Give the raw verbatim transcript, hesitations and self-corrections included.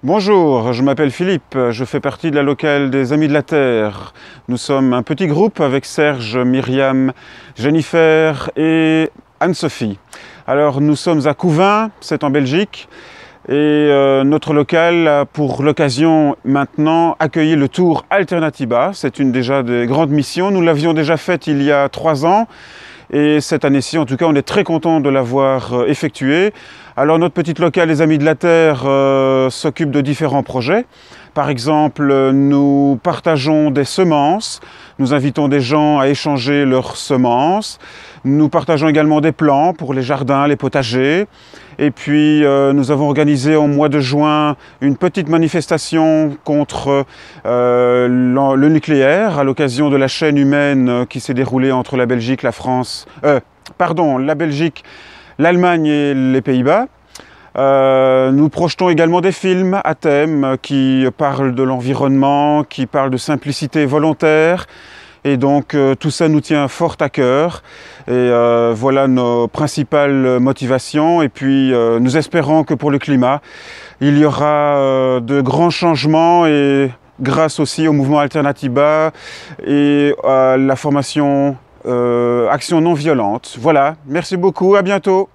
Bonjour, je m'appelle Philippe, je fais partie de la locale des Amis de la Terre. Nous sommes un petit groupe avec Serge, Myriam, Jennifer et Anne-Sophie. Alors nous sommes à Couvain, c'est en Belgique, et euh, notre local a pour l'occasion maintenant accueilli le Tour Alternatiba. C'est une déjà des grandes missions, nous l'avions déjà faite il y a trois ans. Et cette année-ci, en tout cas, on est très content de l'avoir euh, effectué. Alors notre petite locale des Amis de la Terre euh, s'occupe de différents projets. Par exemple, nous partageons des semences. Nous invitons des gens à échanger leurs semences. Nous partageons également des plants pour les jardins, les potagers. Et puis, euh, nous avons organisé au mois de juin une petite manifestation contre euh, le nucléaire à l'occasion de la chaîne humaine qui s'est déroulée entre la Belgique, la France, euh, pardon, la Belgique, l'Allemagne et les Pays-Bas. Euh, nous projetons également des films à thème qui parlent de l'environnement, qui parlent de simplicité volontaire. Et donc euh, tout ça nous tient fort à cœur. Et euh, voilà nos principales motivations. Et puis euh, nous espérons que pour le climat, il y aura euh, de grands changements et grâce aussi au mouvement Alternatiba et à la formation euh, Action non violente. Voilà, merci beaucoup, à bientôt.